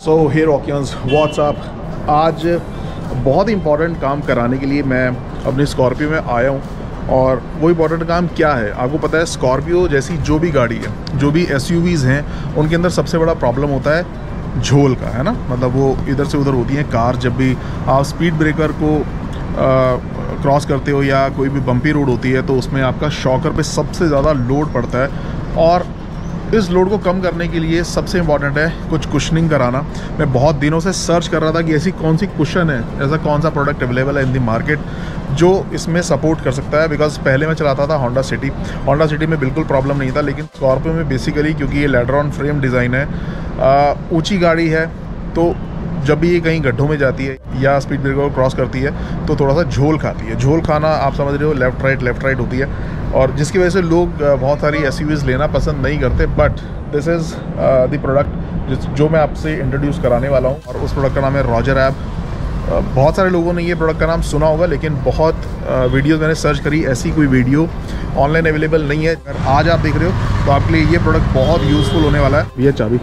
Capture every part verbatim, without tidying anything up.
सो हे रॉकियंस WhatsApp, आज बहुत ही important काम कराने के लिए मैं अपनी स्कॉर्पियो में आया हूँ। और वो इम्पॉर्टेंट काम क्या है आपको पता है? स्कॉर्पियो जैसी जो भी गाड़ी है, जो भी एसयूवीज़ हैं, उनके अंदर सबसे बड़ा प्रॉब्लम होता है झोल का, है ना। मतलब वो इधर से उधर होती हैं कार। जब भी आप स्पीड ब्रेकर को क्रॉस करते हो या कोई भी बम्पी रोड होती है तो उसमें आपका शॉकर पे सबसे ज़्यादा लोड पड़ता है। और इस लोड को कम करने के लिए सबसे इम्पॉर्टेंट है कुछ कुशनिंग कराना। मैं बहुत दिनों से सर्च कर रहा था कि ऐसी कौन सी कुशन है, ऐसा कौन सा प्रोडक्ट अवेलेबल है इन दी मार्केट जो इसमें सपोर्ट कर सकता है। बिकॉज पहले मैं चलाता था होंडा सिटी, होंडा सिटी में बिल्कुल प्रॉब्लम नहीं था, लेकिन स्कॉर्पियो में बेसिकली क्योंकि ये लेडर ऑन फ्रेम डिज़ाइन है, ऊंची गाड़ी है, तो जब भी ये कहीं गड्ढों में जाती है या स्पीड ब्रेकर को क्रॉस करती है तो थोड़ा सा झोल खाती है। झोल खाना आप समझ रहे हो, लेफ़्ट राइट लेफ़्ट राइट होती है, और जिसकी वजह से लोग बहुत सारी एसयूवीज़ लेना पसंद नहीं करते। But this is the product जो मैं आपसे इंट्रोड्यूस कराने वाला हूँ, और उस प्रोडक्ट का नाम है रॉजर ऐप। बहुत सारे लोगों ने ये प्रोडक्ट का नाम सुना होगा, लेकिन बहुत वीडियोज़ मैंने सर्च करी, ऐसी कोई वीडियो ऑनलाइन अवेलेबल नहीं है। अगर आज आप देख रहे हो तो आपके लिए ये प्रोडक्ट बहुत यूज़फुल होने वाला है। ये चाबी,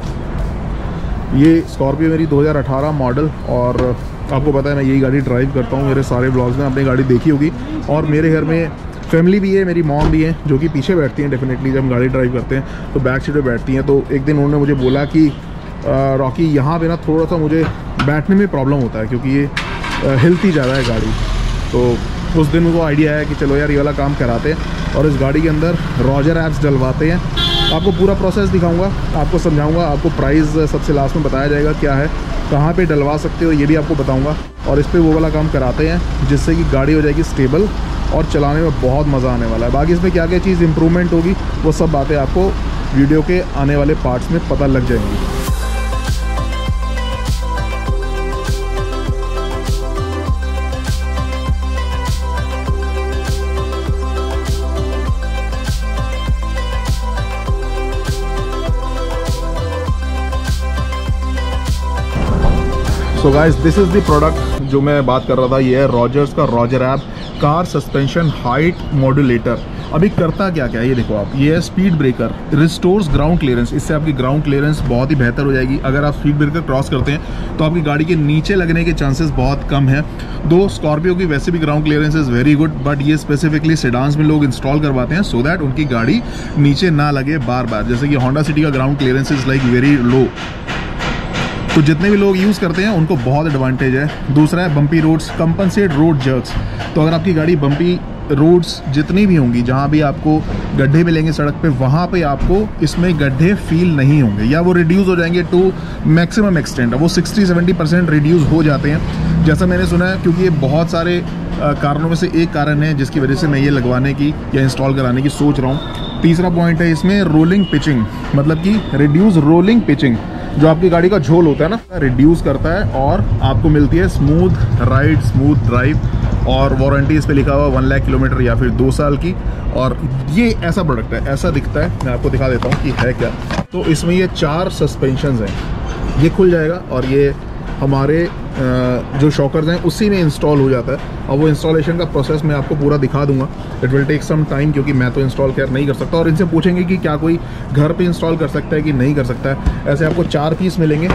ये स्कॉर्पियो मेरी दो हज़ार अठारह मॉडल, और आपको पता है मैं यही गाड़ी ड्राइव करता हूँ। मेरे सारे ब्लॉग्स में आपने गाड़ी देखी होगी। और मेरे घर में फैमिली भी है, मेरी मॉम भी है जो कि पीछे बैठती हैं डेफिनेटली। जब हम गाड़ी ड्राइव करते हैं तो बैक सीट पे बैठती हैं। तो एक दिन उन्होंने मुझे बोला कि रॉकी यहाँ पे ना थोड़ा सा मुझे बैठने में प्रॉब्लम होता है क्योंकि ये हिलती ज़्यादा है गाड़ी। तो उस दिन मुझको आइडिया आया कि चलो यार ये वाला काम कराते हैं और इस गाड़ी के अंदर रॉजर ऐप्स डलवाते हैं। आपको पूरा प्रोसेस दिखाऊंगा, आपको समझाऊंगा, आपको प्राइस सबसे लास्ट में बताया जाएगा क्या है, कहाँ पे डलवा सकते हो ये भी आपको बताऊंगा। और इस पे वो वाला काम कराते हैं जिससे कि गाड़ी हो जाएगी स्टेबल और चलाने में बहुत मज़ा आने वाला है। बाकी इसमें क्या क्या चीज़ इंप्रूवमेंट होगी वो सब बातें आपको वीडियो के आने वाले पार्ट्स में पता लग जाएंगी। So guys, this is the product जो मैं बात कर रहा था। ये है रॉजर्स का Roger app car suspension height modulator. अभी करता क्या क्या है ये देखो आप। ये है speed breaker, restores ground clearance. इससे आपकी ग्राउंड क्लियरेंस बहुत ही बेहतर हो जाएगी। अगर आप स्पीड ब्रेकर क्रॉस करते हैं तो आपकी गाड़ी के नीचे लगने के चांसेस बहुत कम है। दो स्कॉर्पियो की वैसे भी ground clearance is very good, but ये स्पेसिफिकली सेडान्स में लोग इंस्टॉल करवाते हैं सो दैट उनकी गाड़ी नीचे ना लगे बार बार। जैसे कि होंडा सिटी का ground clearance is like very low, तो जितने भी लोग यूज़ करते हैं उनको बहुत एडवांटेज है। दूसरा है bumpy roads, compensate road jerks. तो अगर आपकी गाड़ी बम्पी रोड्स जितनी भी होंगी, जहाँ भी आपको गड्ढे मिलेंगे सड़क पे, वहाँ पे आपको इसमें गड्ढे फील नहीं होंगे या वो रिड्यूस हो जाएंगे टू मैक्सिमम एक्सटेंट। वो सिक्सटी सेवेंटी परसेंट रिड्यूस हो जाते हैं जैसा मैंने सुना है, क्योंकि ये बहुत सारे कारणों में से एक कारण है जिसकी वजह से मैं ये लगवाने की या इंस्टॉल कराने की सोच रहा हूँ। तीसरा पॉइंट है इसमें रोलिंग पिचिंग, मतलब कि रिड्यूस रोलिंग पिचिंग, जो आपकी गाड़ी का झोल होता है ना, रिड्यूस करता है और आपको मिलती है स्मूथ राइड, स्मूथ ड्राइव। और वारंटी इस पे लिखा हुआ वन लाख किलोमीटर या फिर दो साल की। और ये ऐसा प्रोडक्ट है, ऐसा दिखता है। मैं आपको दिखा देता हूँ कि है क्या। तो इसमें ये चार सस्पेंशंस हैं, ये खुल जाएगा और ये हमारे जो शॉकर्स हैं उसी में इंस्टॉल हो जाता है। और वो इंस्टॉलेशन का प्रोसेस मैं आपको पूरा दिखा दूंगा। It will take some time, क्योंकि मैं तो इंस्टॉल केयर नहीं कर सकता। और इनसे पूछेंगे कि क्या कोई घर पे इंस्टॉल कर सकता है कि नहीं कर सकता है। ऐसे आपको चार पीस मिलेंगे,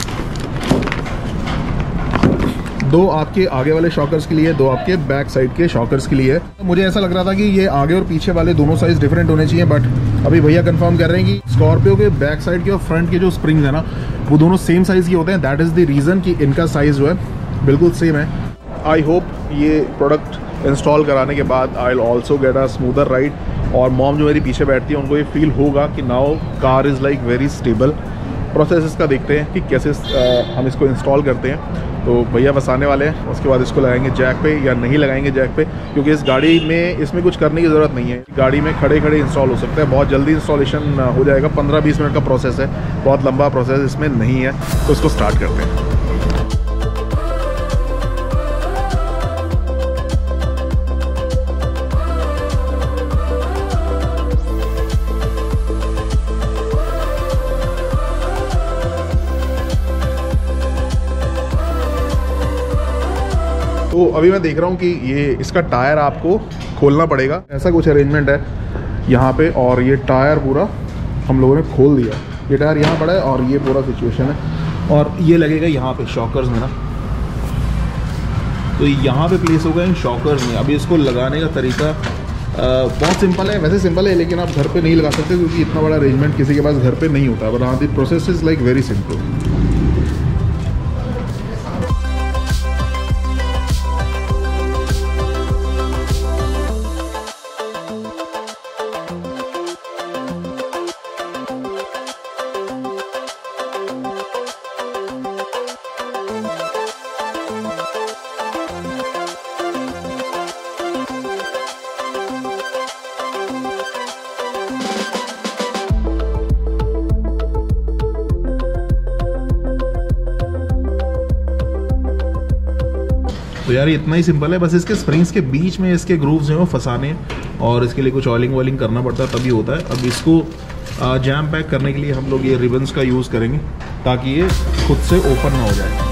दो आपके आगे वाले शॉकर्स के लिए, दो आपके बैक साइड के शॉकर्स के लिए। मुझे ऐसा लग रहा था कि ये आगे और पीछे वाले दोनों साइज डिफरेंट होने चाहिए, बट अभी भैया कंफर्म कर रहे हैं कि स्कॉर्पियो के बैक साइड के और फ्रंट के जो स्प्रिंग्स है ना, वो दोनों सेम साइज के होते हैं। दैट इज़ द रीज़न कि इनका साइज जो है बिल्कुल सेम है। आई होप ये प्रोडक्ट इंस्टॉल कराने के बाद I will also get a smoother ride. और मॉम जो मेरी पीछे बैठती है उनको ये फील होगा कि now car is like very stable. Process इसका देखते हैं कि कैसे आ, हम इसको इंस्टॉल करते हैं। तो भैया बस आने वाले हैं, उसके बाद इसको लगाएंगे जैक पे या नहीं लगाएंगे जैक पे, क्योंकि इस गाड़ी में इसमें कुछ करने की ज़रूरत नहीं है। गाड़ी में खड़े खड़े इंस्टॉल हो सकता है, बहुत जल्दी इंस्टॉलेशन हो जाएगा। पंद्रह बीस मिनट का प्रोसेस है, बहुत लंबा प्रोसेस इसमें नहीं है। तो इसको स्टार्ट करते हैं। तो अभी मैं देख रहा हूँ कि ये इसका टायर आपको खोलना पड़ेगा। ऐसा कुछ अरेंजमेंट है यहाँ पे, और ये टायर पूरा हम लोगों ने खोल दिया। ये टायर यहाँ पड़ा है और ये पूरा सिचुएशन है। और ये लगेगा यहाँ पे शॉकर्स में ना, तो यहाँ पे प्लेस होगा इन शॉकर्स में। अभी इसको लगाने का तरीका आ, बहुत सिंपल है, वैसे सिंपल है लेकिन आप घर पे नहीं लगा सकते क्योंकि इतना बड़ा अरेंजमेंट किसी के पास घर पे नहीं होता, बट हाँ the process is like very simple. तो यार ये इतना ही सिंपल है, बस इसके स्प्रिंग्स के बीच में इसके ग्रूव्स जो हैं वो फंसाने हैं और इसके लिए कुछ ऑयलिंग वॉइलिंग करना पड़ता है तभी होता है। अब इसको जैम पैक करने के लिए हम लोग ये रिबन्स का यूज़ करेंगे ताकि ये खुद से ओपन ना हो जाए।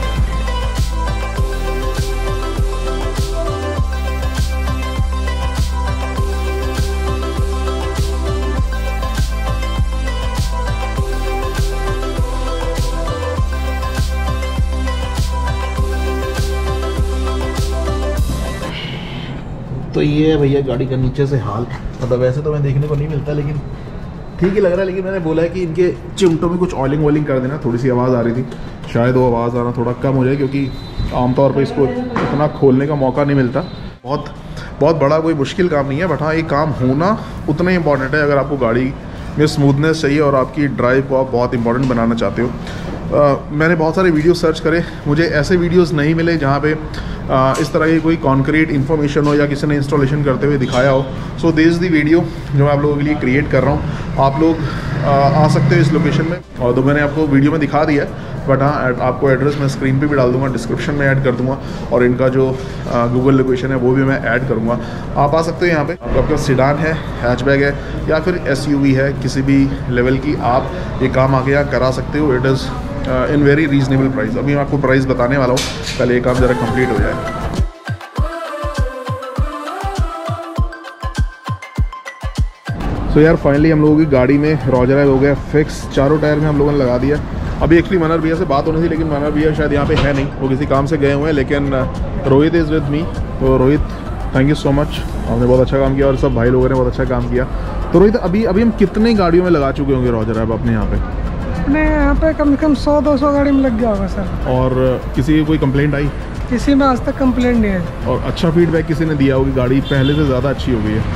तो ये है भैया गाड़ी का नीचे से हाल, मतलब वैसे तो मैं देखने को नहीं मिलता लेकिन ठीक ही लग रहा है। लेकिन मैंने बोला है कि इनके चिमटों में कुछ ऑयलिंग वॉइलिंग कर देना। थोड़ी सी आवाज़ आ रही थी, शायद वो आवाज़ आना थोड़ा कम हो जाए क्योंकि आमतौर पर इसको इतना खोलने का मौका नहीं मिलता। बहुत बहुत बड़ा कोई मुश्किल काम नहीं है, बट हाँ ये काम होना उतना ही इंपॉर्टेंट है अगर आपको गाड़ी में स्मूथनेस चाहिए और आपकी ड्राइव को आप बहुत इंपॉर्टेंट बनाना चाहते हो। Uh, मैंने बहुत सारे वीडियो सर्च करे, मुझे ऐसे वीडियोस नहीं मिले जहाँ पे uh, इस तरह की कोई कॉन्क्रीट इन्फॉर्मेशन हो या किसी ने इंस्टॉलेशन करते हुए दिखाया हो। So this is the video जो मैं आप लोगों के लिए क्रिएट कर रहा हूँ। आप लोग uh, आ सकते हो इस लोकेशन में, और तो मैंने आपको वीडियो में दिखा दिया है, बट हाँ आपको एड्रेस मैं स्क्रीन पे भी डाल दूँगा, डिस्क्रिप्शन में ऐड कर दूँगा, और इनका जो गूगल लोकेशन है वो भी मैं ऐड करूँगा। आप आ सकते हो यहाँ पे। आपका सिडान है, हैचबैग है या फिर एसयूवी है, किसी भी लेवल की आप ये काम आके यहाँ करा सकते हो। It is in very reasonable price. अभी मैं आपको प्राइस बताने वाला हूँ, पहले ये काम ज़रा कंप्लीट हो जाए। सो so यार फाइनली हम लोगों की गाड़ी में रॉजर एब हो गया फिक्स, चारों टायर में हम लोगों ने लगा दिया। अभी एक्चुअली मनर भैया से बात होनी थी लेकिन मनर भैया शायद यहाँ पे है नहीं, वो किसी काम से गए हुए हैं, लेकिन रोहित इज़ विद मी। तो Rohit thank you so much, आपने बहुत अच्छा काम किया और सब भाई लोगों ने बहुत अच्छा काम किया। तो रोहित अभी अभी हम कितने गाड़ियों में लगा चुके होंगे रॉजर एब अपने यहाँ पे? अपने यहाँ पे कम से कम सौ दो सौ गाड़ी में लग गया होगा सर। और किसी की कोई कंप्लेंट आई? किसी में आज तक कंप्लेंट नहीं है। और अच्छा फीडबैक किसी ने दिया होगी, गाड़ी पहले से ज़्यादा अच्छी हो गई है?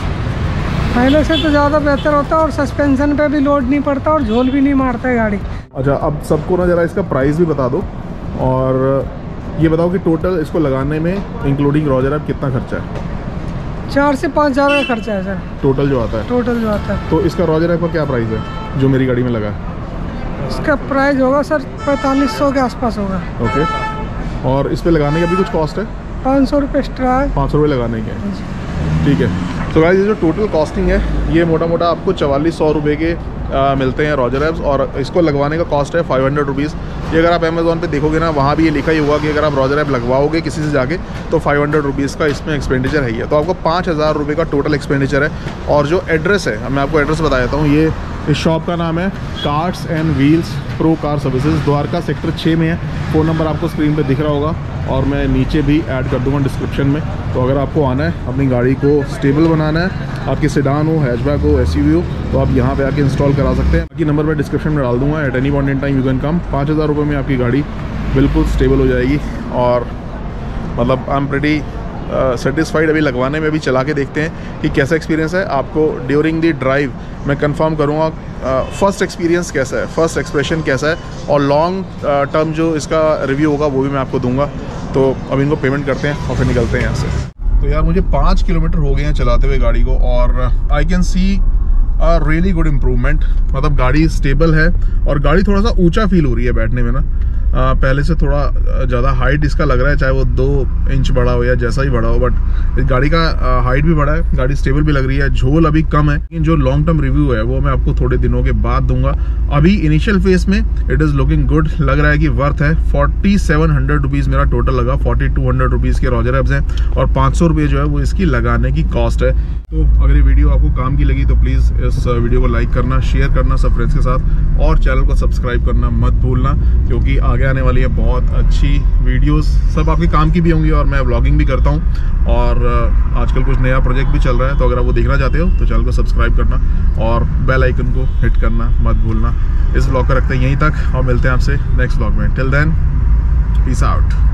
पहले से तो ज़्यादा बेहतर होता है और सस्पेंशन पे भी लोड नहीं पड़ता और झोल भी नहीं मारता है गाड़ी। अच्छा अब सबको ना ज़रा इसका प्राइस भी बता दो, और ये बताओ कि टोटल इसको लगाने में इंक्लूडिंग रॉजर एब कितना खर्चा है? चार से पाँच हज़ार का खर्चा है सर टोटल जो आता है। टोटल जो आता है। तो इसका रॉजर एब का क्या प्राइस है जो मेरी गाड़ी में लगा है? इसका प्राइस होगा सर पैंतालीस सौ के आसपास होगा। ओके, और इस पे लगाने का भी कुछ कॉस्ट है? पाँच सौ रुपये एक्स्ट्रा है। पाँच सौ रुपये लगाने के, ठीक है। तो गाइस ये जो टोटल कॉस्टिंग है ये मोटा मोटा आपको चवालीस सौ रुपये के आ, मिलते हैं रॉजर एब्स, और इसको लगवाने का कॉस्ट है फाइव हंड्रेड रुपीज़। ये अगर आप अमेज़ॉन पे देखोगे ना, वहाँ भी ये लिखा ही होगा कि अगर आप रॉजर एब लगवाओगे किसी से जाके तो फाइव हंड्रेड रुपीज़ का इसमें एक्सपेंडिचर है ही है। तो आपको पाँच हज़ार रुपये का टोटल एक्सपेंडिचर है। और जो एड्रेस है, मैं आपको एड्रेस बता देता हूँ, ये इस शॉप का नाम है cars and wheels pro car services, Dwarka sector छः में है। फ़ोन नंबर आपको स्क्रीन पे दिख रहा होगा और मैं नीचे भी ऐड कर दूंगा डिस्क्रिप्शन में। तो अगर आपको आना है, अपनी गाड़ी को स्टेबल बनाना है, आपकी सेडान हो, हैचबैक हो, एसयूवी हो, तो आप यहाँ पे आके इंस्टॉल करा सकते हैं। बाकी नंबर मैं डिस्क्रिप्शन में डाल दूंगा। At any point in time you can come. पाँच हज़ार रुपये में आपकी गाड़ी बिल्कुल स्टेबल हो जाएगी, और मतलब आई एम प्रीटी सेटिस्फाइड। अभी लगवाने में भी चला के देखते हैं कि कैसा एक्सपीरियंस है। आपको ड्यूरिंग दी ड्राइव मैं कंफर्म करूँगा फर्स्ट एक्सपीरियंस कैसा है, फर्स्ट एक्सप्रेशन कैसा है, और लॉन्ग टर्म जो इसका रिव्यू होगा वो भी मैं आपको दूंगा। तो अब इनको पेमेंट करते हैं और फिर निकलते हैं यहाँ से। तो यार मुझे पाँच किलोमीटर हो गए हैं चलाते हुए गाड़ी को, और I can see a really good improvement. मतलब गाड़ी स्टेबल है और गाड़ी थोड़ा सा ऊंचा फील हो रही है बैठने में ना। आ, पहले से थोड़ा ज़्यादा हाइट इसका लग रहा है, चाहे वो दो इंच बड़ा हो या जैसा ही बड़ा हो, बट इस गाड़ी का हाइट भी बड़ा है, गाड़ी स्टेबल भी लग रही है, झोल अभी कम है। लेकिन जो लॉन्ग टर्म रिव्यू है वो मैं आपको थोड़े दिनों के बाद दूंगा। अभी इनिशियल फेज में इट इज़ लुकिंग गुड, लग रहा है कि वर्थ है। फोर्टी सेवन हंड्रेड रुपीज़ मेरा टोटल लगा, फोर्टी टू हंड्रेड रुपीज़ के रॉजर एब्स हैं, और पाँच सौ रुपये जो है वो इसकी लगाने की कॉस्ट है। तो अगर ये वीडियो आपको काम की लगी तो प्लीज़ इस वीडियो को लाइक करना, शेयर करना सब फ्रेंड्स के साथ, और चैनल को सब्सक्राइब करना मत भूलना, क्योंकि आगे आगे आने वाली है बहुत अच्छी वीडियोस, सब आपके काम की भी होंगी और मैं व्लॉगिंग भी करता हूँ। और आजकल कुछ नया प्रोजेक्ट भी चल रहा है, तो अगर आप वो देखना चाहते हो तो चैनल को सब्सक्राइब करना और बेल आइकन को हिट करना मत भूलना। इस व्लॉग का रखते हैं यहीं तक और मिलते हैं आपसे नेक्स्ट व्लॉग में। Till then, peace out.